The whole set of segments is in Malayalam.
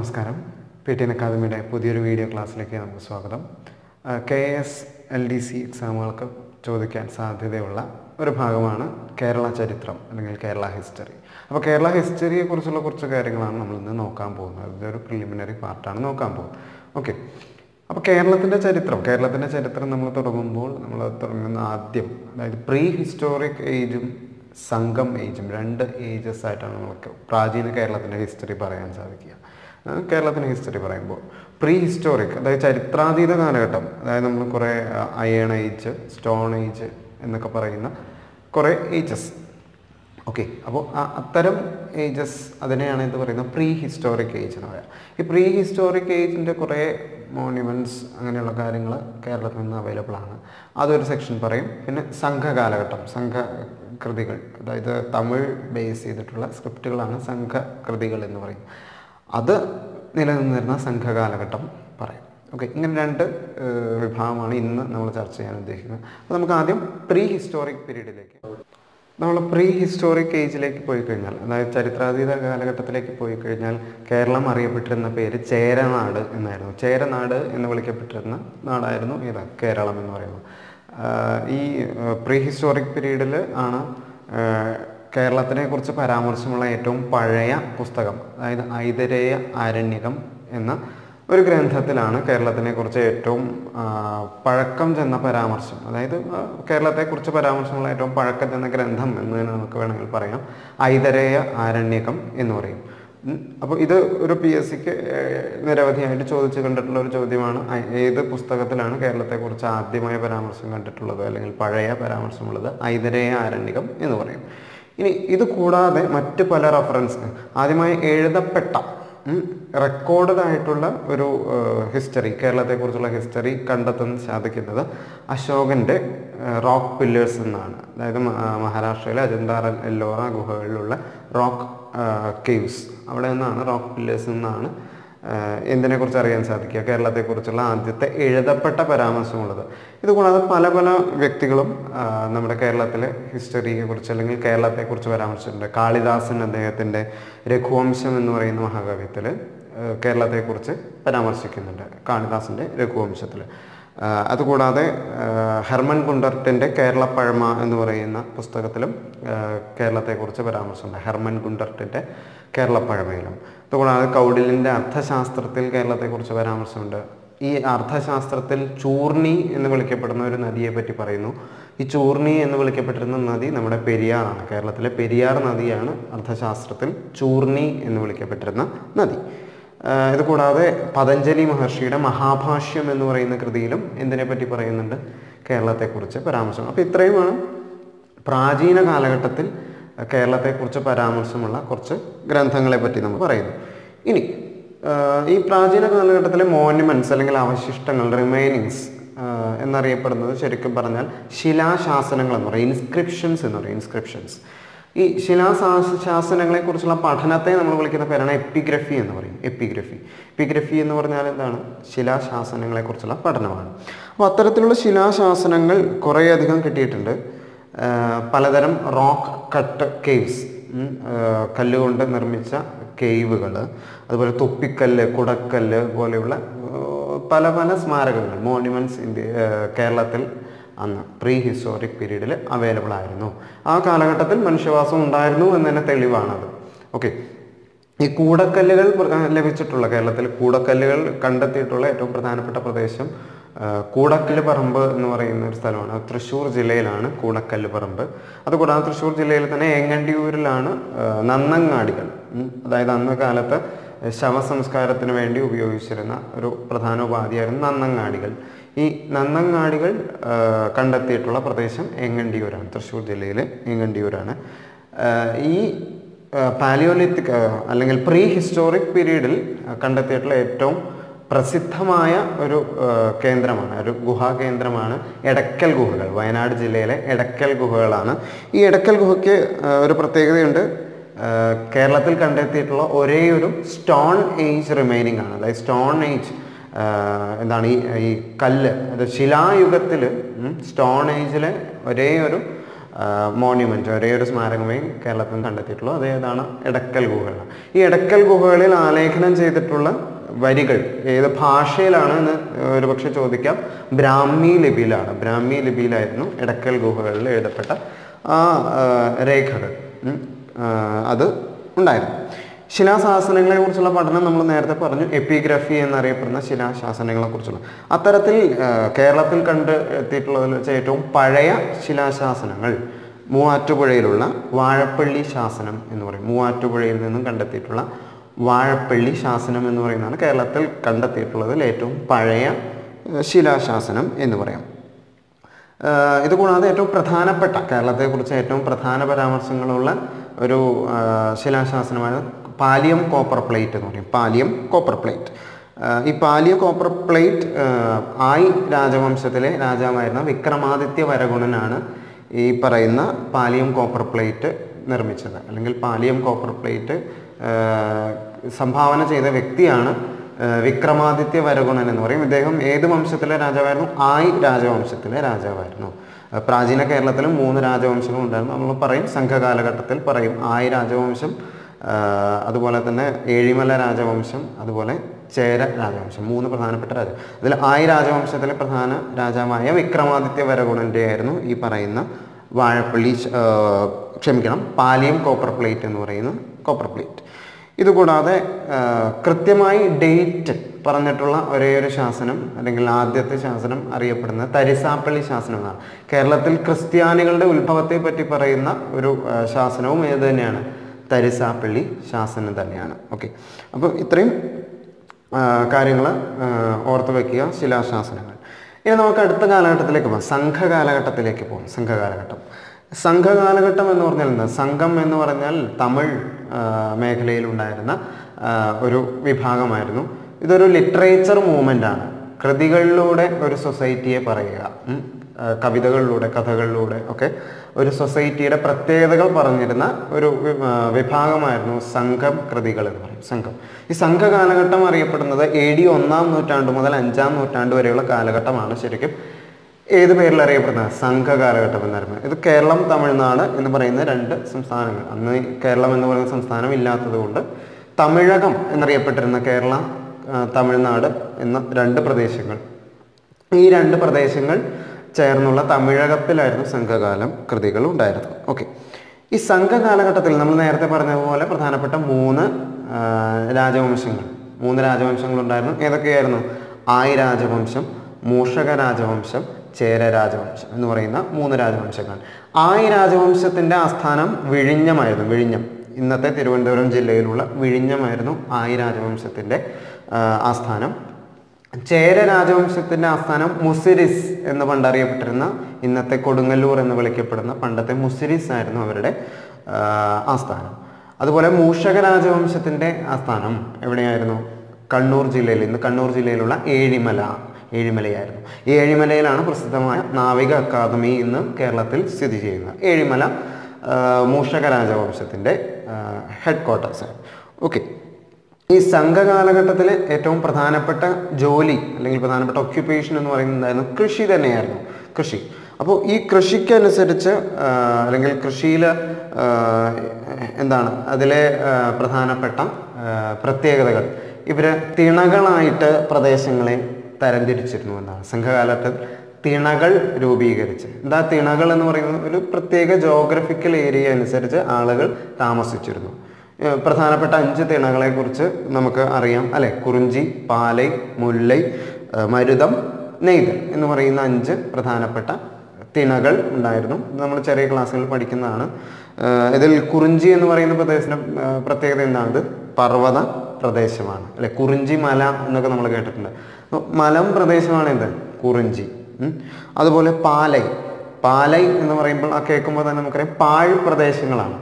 നമസ്കാരം. PTN അക്കാദമിയുടെ പുതിയൊരു വീഡിയോ ക്ലാസ്സിലേക്ക് നമുക്ക് സ്വാഗതം. KSLDC എക്സാമുകൾക്ക് ചോദിക്കാൻ സാധ്യതയുള്ള ഒരു ഭാഗമാണ് കേരള ചരിത്രം അല്ലെങ്കിൽ കേരള ഹിസ്റ്ററി. അപ്പോൾ കേരള ഹിസ്റ്ററിയെക്കുറിച്ചുള്ള കുറച്ച് കാര്യങ്ങളാണ് നമ്മളിന്ന് നോക്കാൻ പോകുന്നത്. ഇതൊരു പ്രിലിമിനറി പാർട്ടാണ് നോക്കാൻ പോകുന്നത്. ഓക്കെ, അപ്പോൾ കേരളത്തിൻ്റെ ചരിത്രം നമ്മൾ തുടങ്ങുന്ന ആദ്യം, അതായത് പ്രീ ഹിസ്റ്റോറിക് ഏജും സംഘം ഏജും, രണ്ട് ഏജസ് ആയിട്ടാണ് നമുക്ക് പ്രാചീന കേരളത്തിൻ്റെ ഹിസ്റ്ററി പറയാൻ സാധിക്കുക. കേരളത്തിൻ്റെ ഹിസ്റ്ററി പറയുമ്പോൾ പ്രീ ഹിസ്റ്റോറിക്, അതായത് ചരിത്രാതീത കാലഘട്ടം, അതായത് നമ്മൾ കുറേ അയൺ ഏജ്, സ്റ്റോൺ ഏജ് എന്നൊക്കെ പറയുന്ന കുറേ ഏജസ്. ഓക്കെ, അപ്പോൾ അത്തരം ഏജസ് അതിനെയാണ് ഇത് പറയുന്നത് പ്രീ ഹിസ്റ്റോറിക് ഏജ് എന്ന് പറയാം. ഈ പ്രീ ഹിസ്റ്റോറിക് ഏജിൻ്റെ കുറേ മോണ്യുമെൻറ്റ്സ് അങ്ങനെയുള്ള കാര്യങ്ങൾ കേരളത്തിൽ നിന്ന് അവൈലബിൾ ആണ്. അതൊരു സെക്ഷൻ പറയും. പിന്നെ സംഘകാലഘട്ടം, സംഘകൃതികൾ, അതായത് തമിഴ് ബേസ് ചെയ്തിട്ടുള്ള സ്ക്രിപ്റ്റുകളാണ് സംഘകൃതികൾ എന്ന് പറയും. അത് നിലനിന്നിരുന്ന സംഘകാലഘട്ടം പറയും. ഓക്കെ, ഇങ്ങനെ രണ്ട് വിഭാഗമാണ് ഇന്ന് നമ്മൾ ചർച്ച ചെയ്യാൻ ഉദ്ദേശിക്കുന്നത്. അപ്പോൾ നമുക്ക് ആദ്യം പ്രീ ഹിസ്റ്റോറിക് പീരീഡിലേക്ക്, നമ്മൾ പ്രീ ഹിസ്റ്റോറിക് ഏജിലേക്ക് പോയി കഴിഞ്ഞാൽ, അതായത് ചരിത്രാതീത കാലഘട്ടത്തിലേക്ക് പോയി കഴിഞ്ഞാൽ കേരളം അറിയപ്പെട്ടിരുന്ന പേര് ചേരനാട് എന്നായിരുന്നു. ചേരനാട് എന്ന് വിളിക്കപ്പെട്ടിരുന്ന നാടായിരുന്നു കേരളം എന്ന് പറയുന്നത്. ഈ പ്രീ ഹിസ്റ്റോറിക് പീരീഡിൽ ആണ് കേരളത്തിനെ കുറിച്ച് പരാമർശമുള്ള ഏറ്റവും പഴയ പുസ്തകം, അതായത് ഐതരേയ ആരണ്യകം എന്ന ഒരു ഗ്രന്ഥത്തിലാണ് കേരളത്തിനെ കുറിച്ച് ഏറ്റവും പഴക്കം ചെന്ന പരാമർശം, അതായത് കേരളത്തെക്കുറിച്ച് പരാമർശമുള്ള ഏറ്റവും പഴക്കം ചെന്ന ഗ്രന്ഥം എന്ന് തന്നെ നമുക്ക് വേണമെങ്കിൽ പറയാം. ഐതരേയ ആരണ്യകം എന്ന് പറയും. അപ്പോൾ ഇത് ഒരു PSCക്ക് നിരവധിയായിട്ട് ചോദിച്ചു കണ്ടിട്ടുള്ള ഒരു ചോദ്യമാണ്. ഏത് പുസ്തകത്തിലാണ് കേരളത്തെക്കുറിച്ച് ആദ്യമായ പരാമർശം കണ്ടിട്ടുള്ളത് അല്ലെങ്കിൽ പഴയ പരാമർശമുള്ളത്? ഐതരേയ ആരണ്യകം എന്ന് പറയും. ഇനി ഇത് കൂടാതെ മറ്റ് പല റെഫറൻസ്, ആദ്യമായി എഴുതപ്പെട്ട റെക്കോർഡഡ് ആയിട്ടുള്ള ഒരു ഹിസ്റ്ററി, കേരളത്തെക്കുറിച്ചുള്ള ഹിസ്റ്ററി കണ്ടെത്താൻ സാധിക്കുന്നത് അശോകൻ്റെ റോക്ക് പില്ലേഴ്സ് എന്നാണ്. അതായത് മഹാരാഷ്ട്രയിലെ അജന്ത എല്ലോറ ഗുഹകളിലുള്ള റോക്ക് കേവ്സ്, അവിടെ നിന്നാണ്, റോക്ക് പില്ലേഴ്സ് നിന്നാണ് എന്തിനെക്കുറിച്ച് അറിയാൻ സാധിക്കുക, കേരളത്തെക്കുറിച്ചുള്ള ആദ്യത്തെ എഴുതപ്പെട്ട പരാമർശമുള്ളത്. ഇതുകൂടാതെ പല പല വ്യക്തികളും നമ്മുടെ കേരളത്തിലെ ഹിസ്റ്ററിയെക്കുറിച്ച് അല്ലെങ്കിൽ കേരളത്തെക്കുറിച്ച് പരാമർശിച്ചിട്ടുണ്ട്. കാളിദാസൻ അദ്ദേഹത്തിൻ്റെ രഘുവംശം എന്ന് പറയുന്ന മഹാകാവ്യത്തിൽ കേരളത്തെക്കുറിച്ച് പരാമർശിക്കുന്നുണ്ട്, കാളിദാസൻ്റെ രഘുവംശത്തിൽ. അതുകൂടാതെ ഹെർമൻ ഗുണ്ടർട്ടിൻ്റെ കേരളപ്പഴമ എന്ന് പറയുന്ന പുസ്തകത്തിലും കേരളത്തെക്കുറിച്ച് പരാമർശമുണ്ട്, ഹെർമൻ ഗുണ്ടർട്ടിൻ്റെ കേരളപ്പഴമയിലും. അതുകൂടാതെ കൗടില്യൻ്റെ അർത്ഥശാസ്ത്രത്തിൽ കേരളത്തെക്കുറിച്ച് പരാമർശമുണ്ട്. ഈ അർത്ഥശാസ്ത്രത്തിൽ ചൂർണി എന്ന് വിളിക്കപ്പെടുന്ന ഒരു നദിയെ പറ്റി പറയുന്നു. ഈ ചൂർണി എന്ന് വിളിക്കപ്പെട്ടിരുന്ന നദി നമ്മുടെ പെരിയാറാണ്. കേരളത്തിലെ പെരിയാർ നദിയാണ് അർത്ഥശാസ്ത്രത്തിൽ ചൂർണി എന്ന് വിളിക്കപ്പെട്ടിരുന്ന നദി. ഇതുകൂടാതെ പതഞ്ജലി മഹർഷിയുടെ മഹാഭാഷ്യം എന്ന് പറയുന്ന കൃതിയിലും എന്തിനെപ്പറ്റി പറയുന്നുണ്ട്? കേരളത്തെക്കുറിച്ച് പരാമർശം. അപ്പോൾ ഇത്രയുമാണ് പ്രാചീന കാലഘട്ടത്തിൽ കേരളത്തെക്കുറിച്ച് പരാമർശമുള്ള കുറച്ച് ഗ്രന്ഥങ്ങളെ പറ്റി നമ്മൾ പറയുന്നു. ഇനി ഈ പ്രാചീന കാലഘട്ടത്തിലെ മോണ്യുമെൻറ്റ്സ് അല്ലെങ്കിൽ അവശിഷ്ടങ്ങൾ, റിമൈനിങ്സ് എന്നറിയപ്പെടുന്നത് ശരിക്കും പറഞ്ഞാൽ ശിലാശാസനങ്ങൾ എന്ന് പറയും, ഇൻസ്ക്രിപ്ഷൻസ് എന്ന് പറയും. ഇൻസ്ക്രിപ്ഷൻസ്, ഈ ശിലാശാസനങ്ങളെക്കുറിച്ചുള്ള പഠനത്തെ നമ്മൾ വിളിക്കുന്ന പേരാണ് എപ്പിഗ്രഫി എന്ന് പറയും. എപ്പിഗ്രഫി എന്ന് പറഞ്ഞാൽ എന്താണ്? ശിലാശാസനങ്ങളെക്കുറിച്ചുള്ള പഠനമാണ്. അപ്പോൾ അത്തരത്തിലുള്ള ശിലാശാസനങ്ങൾ കുറേയധികം കിട്ടിയിട്ടുണ്ട്. പലതരം റോക്ക് കട്ട് കേവ്സ്, കല്ലുകൊണ്ട് നിർമ്മിച്ച കേവുകൾ, അതുപോലെ തൊപ്പിക്കല്ല്, കുടക്കല്ല് പോലെയുള്ള പല പല സ്മാരകങ്ങൾ, മോണ്യുമെൻറ്റ്സ് കേരളത്തിൽ അന്ന് പ്രീ ഹിസ്റ്റോറിക് പീരീഡിൽ അവൈലബിൾ ആയിരുന്നു. ആ കാലഘട്ടത്തിൽ മനുഷ്യവാസം ഉണ്ടായിരുന്നു എന്നതിന് തെളിവാണത്. ഓക്കെ, ഈ കൂടക്കല്ലുകൾ ലഭിച്ചിട്ടുള്ള, കേരളത്തിൽ കൂടക്കല്ലുകൾ കണ്ടെത്തിയിട്ടുള്ള ഏറ്റവും പ്രധാനപ്പെട്ട പ്രദേശം കൂടക്കല്ല് പറമ്പ് എന്ന് പറയുന്ന ഒരു സ്ഥലമാണ്. തൃശ്ശൂർ ജില്ലയിലാണ് കൂടക്കല്ല് പറമ്പ്. അതുകൂടാതെ തൃശ്ശൂർ ജില്ലയിൽ തന്നെ ഏങ്ങണ്ടിയൂരിലാണ് നന്നങ്ങാടികൾ, അതായത് അന്ന് കാലത്ത് ശവസംസ്കാരത്തിന് വേണ്ടി ഉപയോഗിച്ചിരുന്ന ഒരു പ്രധാന ഉപാധിയായിരുന്നു നന്നങ്ങാടികൾ. ഈ നന്നങ്ങാടികൾ കണ്ടെത്തിയിട്ടുള്ള പ്രദേശം ഏങ്ങണ്ടിയൂരാണ്, തൃശ്ശൂർ ജില്ലയിലെ ഏങ്ങണ്ടിയൂരാണ്. ഈ പാലിയോലിത്തിക് അല്ലെങ്കിൽ പ്രീ ഹിസ്റ്റോറിക് പീരീഡിൽ കണ്ടെത്തിയിട്ടുള്ള ഏറ്റവും പ്രസിദ്ധമായ ഒരു കേന്ദ്രമാണ്, ഒരു ഗുഹാകേന്ദ്രമാണ് എടക്കൽ ഗുഹകൾ. വയനാട് ജില്ലയിലെ എടക്കൽ ഗുഹകളാണ്. ഈ എടക്കൽ ഗുഹയ്ക്ക് ഒരു പ്രത്യേകതയുണ്ട്. കേരളത്തിൽ കണ്ടെത്തിയിട്ടുള്ള ഒരേ ഒരു സ്റ്റോൺ ഏജ് റിമൈനിങ് ആണ്. അതായത് സ്റ്റോൺ ഏജ് എന്താണ്, ഈ കല്ല്, അത് ശിലായുഗത്തിൽ സ്റ്റോൺ ഏജിലെ ഒരേ ഒരു മോണ്യുമെൻറ്റ്, ഒരേ ഒരു സ്മാരകമേ കേരളത്തിൽ നിന്ന് കണ്ടെത്തിയിട്ടുള്ളൂ. അതേതാണ്? എടക്കൽ ഗുഹകളാണ്. ഈ എടക്കൽ ഗുഹകളിൽ ആലേഖനം ചെയ്തിട്ടുള്ള വരികൾ ഏത് ഭാഷയിലാണ് എന്ന് ഒരുപക്ഷെ ചോദിക്കാം. ബ്രാഹ്മി ലിപിയിലാണ്. ബ്രാഹ്മി ലിപിയിലായിരുന്നു എടക്കൽ ഗുഹകളിൽ എഴുതപ്പെട്ട ആ രേഖകൾ അത് ഉണ്ടായിരുന്നു. ശിലാശാസനങ്ങളെ കുറിച്ചുള്ള പഠനം നമ്മൾ നേരത്തെ പറഞ്ഞു. എപ്പിഗ്രഫി എന്നറിയപ്പെടുന്ന ശിലാശാസനങ്ങളെ കുറിച്ചുള്ള അത്തരത്തിൽ കേരളത്തിൽ കണ്ടെത്തിയിട്ടുള്ളതിൽ വെച്ച് ഏറ്റവും പഴയ ശിലാശാസനങ്ങൾ മൂവാറ്റുപുഴയിലുള്ള വാഴപ്പള്ളി ശാസനം എന്ന് പറയും. മൂവാറ്റുപുഴയിൽ നിന്നും കണ്ടെത്തിയിട്ടുള്ള വാഴപ്പള്ളി ശാസനം എന്ന് പറയുന്നതാണ് കേരളത്തിൽ കണ്ടെത്തിയിട്ടുള്ളതിൽ ഏറ്റവും പഴയ ശിലാശാസനം എന്ന് പറയാം. ഇതുകൂടാതെ ഏറ്റവും പ്രധാനപ്പെട്ട, കേരളത്തെക്കുറിച്ച് ഏറ്റവും പ്രധാന പരാമർശങ്ങളുള്ള ഒരു ശിലാശാസനമാണ് പാലിയം കോപ്പർ പ്ലേറ്റ് എന്ന് പറയും. Paliyam copper plate. ഈ പാലിയം കോപ്പർ പ്ലേറ്റ് ആയി രാജവംശത്തിലെ രാജാവായിരുന്ന വിക്രമാദിത്യ വരഗുണനാണ് ഈ പറയുന്ന പാലിയം കോപ്പർ പ്ലേറ്റ് നിർമ്മിച്ചത്. അല്ലെങ്കിൽ പാലിയം കോപ്പർ പ്ലേറ്റ് സംഭാവന ചെയ്ത വ്യക്തിയാണ് വിക്രമാദിത്യ വരഗുണൻ എന്ന് പറയും. ഇദ്ദേഹം ഏത് വംശത്തിലെ രാജാവായിരുന്നു? ആയി രാജവംശത്തിലെ രാജാവായിരുന്നു. പ്രാചീന കേരളത്തിലും 3 രാജവംശങ്ങൾ ഉണ്ടായിരുന്നു. നമ്മൾ പറയും സംഘകാലഘട്ടത്തിൽ പറയും ആയി രാജവംശം, അതുപോലെ തന്നെ ഏഴിമല രാജവംശം, അതുപോലെ ചേര രാജവംശം. 3 പ്രധാനപ്പെട്ട രാജാവ്. ഇതിൽ ആയി രാജവംശത്തിലെ പ്രധാന രാജാവായ വിക്രമാദിത്യ വരഗുണൻ്റെ ആയിരുന്നു ഈ പറയുന്ന വാഴപ്പള്ളി പാലിയം കോപ്പർ പ്ലേറ്റ് എന്ന് പറയുന്ന കോപ്പർ പ്ലേറ്റ്. ഇതുകൂടാതെ കൃത്യമായി ഡേറ്റ് പറഞ്ഞിട്ടുള്ള ഒരേ ഒരു ശാസനം, അല്ലെങ്കിൽ ആദ്യത്തെ ശാസനം അറിയപ്പെടുന്നത് തരിസാപ്പള്ളി ശാസനം എന്നാണ്. കേരളത്തിൽ ക്രിസ്ത്യാനികളുടെ ഉത്ഭവത്തെ പറ്റി പറയുന്ന ഒരു ശാസനവും ഏത് തന്നെയാണ്? തരിസാപ്പള്ളി ശാസനം തന്നെയാണ്. ഓക്കെ, അപ്പോൾ ഇത്രയും കാര്യങ്ങൾ ഓർത്ത് വയ്ക്കുക ശിലാശാസനങ്ങൾ. ഇനി നമുക്ക് അടുത്ത കാലഘട്ടത്തിലേക്ക് പോകാം. സംഘകാലഘട്ടത്തിലേക്ക് പോകാം. സംഘകാലഘട്ടം എന്ന് പറഞ്ഞാൽ എന്താ? സംഘം എന്ന് പറഞ്ഞാൽ തമിഴ് മേഖലയിലുണ്ടായിരുന്ന ഒരു വിഭാഗമായിരുന്നു. ഇതൊരു ലിറ്ററേച്ചർ മൂവ്മെൻ്റ് ആണ്. കൃതികളിലൂടെ ഒരു സൊസൈറ്റിയെ പറയുക, കവിതകളിലൂടെ, കഥകളിലൂടെ ഒക്കെ ഒരു സൊസൈറ്റിയുടെ പ്രത്യേകതകൾ പറഞ്ഞിരുന്ന ഒരു വിഭാഗമായിരുന്നു സംഘം കൃതികൾ എന്ന് പറയും. സംഘം. ഈ സംഘകാലഘട്ടം അറിയപ്പെടുന്നത് AD 1-ാം നൂറ്റാണ്ട് മുതൽ 5-ാം നൂറ്റാണ്ട് വരെയുള്ള കാലഘട്ടമാണ് ശരിക്കും ഏത് പേരിൽ അറിയപ്പെടുന്നത്? സംഘകാലഘട്ടം എന്നറിയപ്പെടുന്നത്. ഇത് കേരളം, തമിഴ്നാട് എന്ന് പറയുന്ന 2 സംസ്ഥാനങ്ങൾ. അന്ന് കേരളം എന്ന് പറയുന്ന സംസ്ഥാനം ഇല്ലാത്തത് കൊണ്ട് തമിഴകം എന്നറിയപ്പെട്ടിരുന്ന കേരള, തമിഴ്നാട് എന്ന 2 പ്രദേശങ്ങൾ, ഈ 2 പ്രദേശങ്ങൾ ചേർന്നുള്ള തമിഴകത്തിലായിരുന്നു സംഘകാലം കൃതികൾ ഉണ്ടായിരുന്നു. ഓക്കെ, ഈ സംഘകാലഘട്ടത്തിൽ നമ്മൾ നേരത്തെ പറഞ്ഞതുപോലെ പ്രധാനപ്പെട്ട 3 രാജവംശങ്ങൾ ഉണ്ടായിരുന്നു. ഏതൊക്കെയായിരുന്നു? ആയി രാജവംശം, മൂഷക രാജവംശം, ചേര രാജവംശം എന്ന് പറയുന്ന 3 രാജവംശങ്ങൾ. ആയി രാജവംശത്തിൻ്റെ ആസ്ഥാനം വിഴിഞ്ഞമായിരുന്നു. വിഴിഞ്ഞം, ഇന്നത്തെ തിരുവനന്തപുരം ജില്ലയിലുള്ള വിഴിഞ്ഞമായിരുന്നു ആയി രാജവംശത്തിൻ്റെ ആസ്ഥാനം. ചേര രാജവംശത്തിൻ്റെ ആസ്ഥാനം മുസിരിസ് എന്ന് പണ്ടറിയപ്പെട്ടിരുന്ന, ഇന്നത്തെ കൊടുങ്ങല്ലൂർ എന്ന് വിളിക്കപ്പെടുന്ന പണ്ടത്തെ മുസിരിസ് ആയിരുന്നു അവരുടെ ആസ്ഥാനം. അതുപോലെ മൂഷക രാജവംശത്തിൻ്റെ ആസ്ഥാനം എവിടെയായിരുന്നു? കണ്ണൂർ ജില്ലയിൽ, ഇന്ന് കണ്ണൂർ ജില്ലയിലുള്ള ഏഴിമലയായിരുന്നു. ഈ ഏഴിമലയിലാണ് പ്രസിദ്ധമായ നാവിക അക്കാദമി ഇന്ന് കേരളത്തിൽ സ്ഥിതി ചെയ്യുന്നത്. ഏഴിമല മൂഷക രാജവംശത്തിൻ്റെ ഹെഡ് ക്വാർട്ടേഴ്സ്. ഓക്കെ, ഈ സംഘകാലഘട്ടത്തിലെ ഏറ്റവും പ്രധാനപ്പെട്ട ജോലി അല്ലെങ്കിൽ പ്രധാനപ്പെട്ട ഒക്യുപ്പേഷൻ എന്ന് പറയുന്നതായിരുന്നു കൃഷി തന്നെയായിരുന്നു. കൃഷി. അപ്പോൾ ഈ കൃഷിക്കനുസരിച്ച് അല്ലെങ്കിൽ കൃഷിയിൽ എന്താണ് അതിലെ പ്രധാനപ്പെട്ട പ്രത്യേകതകൾ, ഇവർ തിണകളായിട്ട് പ്രദേശങ്ങളെ തരംതിരിച്ചിരുന്നു എന്നാണ്. സംഘകാലത്തിൽ തിണകൾ രൂപീകരിച്ച്, എന്താ തിണകൾ എന്ന് പറയുന്നത്? ഒരു പ്രത്യേക ജോഗ്രഫിക്കൽ ഏരിയ അനുസരിച്ച് ആളുകൾ താമസിച്ചിരുന്നു. പ്രധാനപ്പെട്ട 5 തിണകളെ കുറിച്ച് നമുക്ക് അറിയാം അല്ലെ? കുറിഞ്ചി, പാലൈ, മുല്ലൈ, മരുതം, നെയ്തൽ എന്ന് പറയുന്ന 5 പ്രധാനപ്പെട്ട തിണകൾ ഉണ്ടായിരുന്നു. നമ്മൾ ചെറിയ ക്ലാസ്സുകളിൽ പഠിക്കുന്നതാണ്. ഇതിൽ കുറിഞ്ചി എന്ന് പറയുന്ന പ്രദേശത്തിൻ്റെ പ്രത്യേകത എന്താണ്? പർവ്വത പ്രദേശമാണ് അല്ലെ? കുറിഞ്ചി മല എന്നൊക്കെ നമ്മൾ കേട്ടിട്ടുണ്ട്. അപ്പോൾ മലം പ്രദേശമാണ് എന്ത്? കുറിഞ്ചി. അതുപോലെ പാലൈ എന്ന് പറയുമ്പോൾ ആ കേൾക്കുമ്പോൾ തന്നെ നമുക്കറിയാം പാഴ് പ്രദേശങ്ങളാണ്.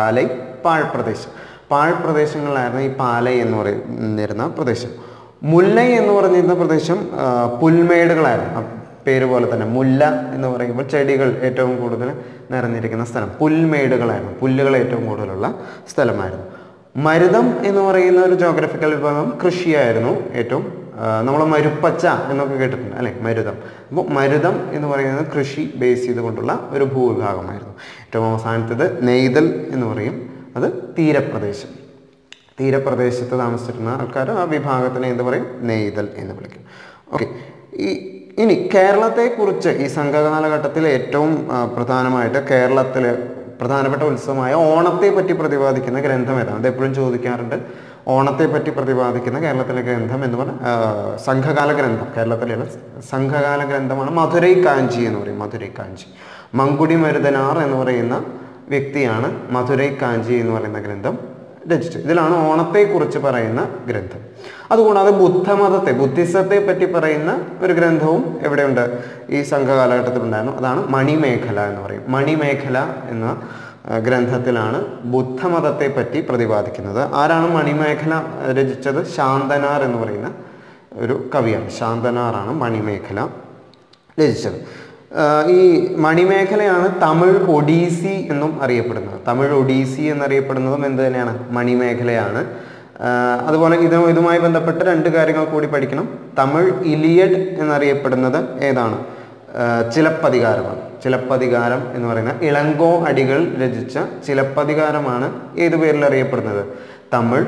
പാഴ്പ്രദേശങ്ങളിലായിരുന്നു ഈ പാലൈ എന്ന് പറയുന്നിരുന്ന പ്രദേശം. മുല്ലൈ എന്ന് പറഞ്ഞിരുന്ന പ്രദേശം പുൽമേടുകളായിരുന്നു. പേര് പോലെ തന്നെ മുല്ല എന്ന് പറയുമ്പോൾ ചെടികൾ ഏറ്റവും കൂടുതൽ നിറഞ്ഞിരിക്കുന്ന സ്ഥലം. പുൽമേടുകളായിരുന്നു, പുല്ലുകൾ ഏറ്റവും കൂടുതലുള്ള സ്ഥലമായിരുന്നു. മരുതം എന്ന് പറയുന്ന ഒരു ജോഗ്രഫിക്കൽ വിഭാഗം കൃഷിയായിരുന്നു ഏറ്റവും നമ്മൾ മരുപ്പച്ച എന്നൊക്കെ കേട്ടിട്ടുണ്ട് അല്ലേ, മരുതം. അപ്പോൾ മരുതം എന്ന് പറയുന്നത് കൃഷി ബേസ് ചെയ്തുകൊണ്ടുള്ള ഒരു ഭൂവിഭാഗമായിരുന്നു. ഏറ്റവും അവസാനത്തേത് നെയ്തൽ എന്ന് പറയും, അത് തീരപ്രദേശം. തീരപ്രദേശത്ത് താമസിച്ചിരുന്ന ആൾക്കാർ ആ വിഭാഗത്തിനെ എന്ത് പറയും, നെയ്തൽ എന്ന് വിളിക്കും. ഓക്കെ, ഇനി കേരളത്തെക്കുറിച്ച് ഈ സംഘകാലഘട്ടത്തിൽ ഏറ്റവും പ്രധാനമായിട്ട് കേരളത്തിലെ പ്രധാനപ്പെട്ട ഉത്സവമായ ഓണത്തെ പറ്റി പ്രതിപാദിക്കുന്ന ഗ്രന്ഥം ഏതാണ്? അത് എപ്പോഴും ചോദിക്കാറുണ്ട്. ഓണത്തെ പറ്റി പ്രതിപാദിക്കുന്ന കേരളത്തിലെ ഗ്രന്ഥം എന്ന് പറഞ്ഞാൽ സംഘകാല ഗ്രന്ഥം, കേരളത്തിലെ സംഘകാല ഗ്രന്ഥമാണ് മധുരൈ കാഞ്ചി എന്ന് പറയും. മധുരൈ കാഞ്ചി മങ്കുടി മരുതനാർ എന്ന് പറയുന്ന വ്യക്തിയാണ് മധുരൈ കാഞ്ചി എന്ന് പറയുന്ന ഗ്രന്ഥം രചിച്ചത്. ഇതിലാണ് ഓണത്തെക്കുറിച്ച് പറയുന്ന ഗ്രന്ഥം. അതുകൂടാതെ ബുദ്ധിസത്തെ പറ്റി പറയുന്ന ഒരു ഗ്രന്ഥവും എവിടെയുണ്ട്, ഈ സംഘകാലഘട്ടത്തിലുണ്ടായിരുന്നു. അതാണ് മണിമേഖല എന്ന് പറയും. മണിമേഖല എന്ന ഗ്രന്ഥത്തിലാണ് ബുദ്ധമതത്തെ പറ്റി പ്രതിപാദിക്കുന്നത്. ആരാണ് മണിമേഖല രചിച്ചത്? ശാന്തനാർ എന്ന് പറയുന്ന ഒരു കവിയാണ്. ശാന്തനാറാണ് മണിമേഖല രചിച്ചത്. ഈ മണിമേഖലയാണ് തമിഴ് ഒഡീസി എന്നും അറിയപ്പെടുന്നത്. തമിഴ് ഒഡീസി എന്നറിയപ്പെടുന്നതും എന്ത് തന്നെയാണ്, മണിമേഖലയാണ്. അതുപോലെ ഇതുമായി ബന്ധപ്പെട്ട് രണ്ട് കാര്യങ്ങൾ കൂടി പഠിക്കണം. തമിഴ് ഇലിയഡ് എന്നറിയപ്പെടുന്നത് ഏതാണ്? ചിലപ്പതികാരമാണ്. ചിലപ്പതികാരം എന്ന് പറയുന്ന ഇളങ്കോ അടികൾ രചിച്ച ചിലപ്പതികാരമാണ് ഏത് പേരിൽ അറിയപ്പെടുന്നത്? തമിഴ്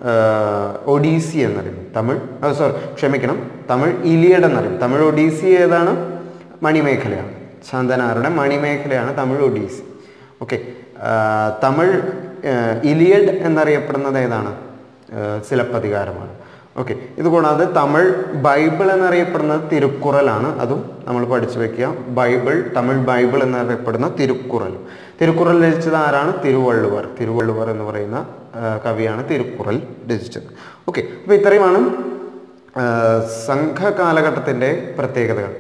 ഒഡീസി എന്നറിയും. തമിഴ് ഇലിയഡ് എന്നറിയും. തമിഴ് ഒഡീസി ഏതാണ്? മണിമേഖലയാണ്. ശാന്തനാറുടെ മണിമേഖലയാണ് Tamil Odyssey. Okay, Tamil Iliad എന്നറിയപ്പെടുന്നത് ഏതാണ്? ചിലപ്പതികാരമാണ്. ഓക്കെ, ഇതുകൂടാതെ തമിഴ് ബൈബിൾ എന്നറിയപ്പെടുന്നത് തിരുക്കുറലാണ്. അതും നമ്മൾ പഠിച്ചു വെക്കുക. തമിഴ് ബൈബിൾ എന്നറിയപ്പെടുന്ന തിരുക്കുറൽ രചിച്ചത് ആരാണ്? തിരുവള്ളുവർ എന്ന് പറയുന്ന കവിയാണ് തിരുക്കുറൽ രചിച്ചത്. ഓക്കെ, അപ്പോൾ ഇത്രയുമാണ് സംഘകാലഘട്ടത്തിൻ്റെ പ്രത്യേകതകൾ.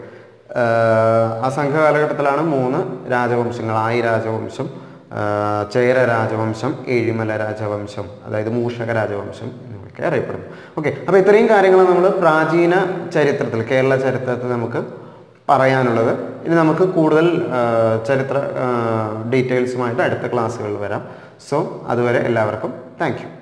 ആ സംഘകാലഘട്ടത്തിലാണ് 3 രാജവംശങ്ങൾ, ആയി രാജവംശം, ചേര രാജവംശം, ഏഴിമല രാജവംശം, അതായത് മൂഷക രാജവംശം എന്നൊക്കെ അറിയപ്പെടുന്നു. ഓക്കെ, അപ്പോൾ ഇത്രയും കാര്യങ്ങൾ നമ്മൾ പ്രാചീന ചരിത്രത്തിൽ, കേരള ചരിത്രത്തിൽ നമുക്ക് പറയാനുള്ളത്. ഇനി നമുക്ക് കൂടുതൽ ചരിത്ര ഡീറ്റെയിൽസുമായിട്ട് അടുത്ത ക്ലാസ്സുകളിൽ വരാം. സോ അതുവരെ എല്ലാവർക്കും താങ്ക് യു.